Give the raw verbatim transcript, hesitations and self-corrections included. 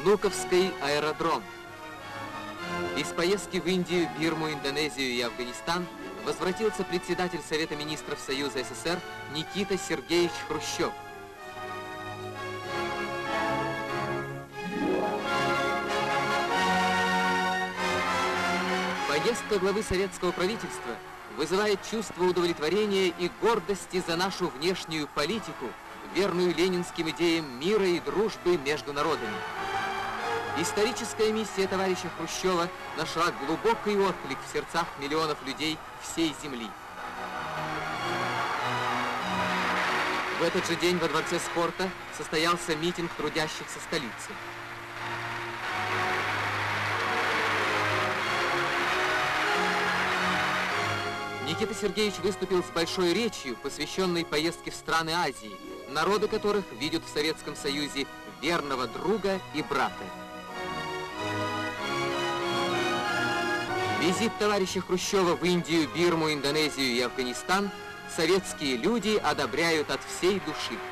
Внуковский аэродром. Из поездки в Индию, Бирму, Индонезию и Афганистан возвратился председатель Совета министров Союза СССР Никита Сергеевич Хрущев. Поездка главы советского правительства вызывает чувство удовлетворения и гордости за нашу внешнюю политику, верную ленинским идеям мира и дружбы между народами. Историческая миссия товарища Хрущева нашла глубокий отклик в сердцах миллионов людей всей земли. В этот же день во Дворце спорта состоялся митинг трудящихся столицы. Никита Сергеевич выступил с большой речью, посвященной поездке в страны Азии, народы которых видят в Советском Союзе верного друга и брата. Визит товарища Хрущева в Индию, Бирму, Индонезию и Афганистан советские люди одобряют от всей души.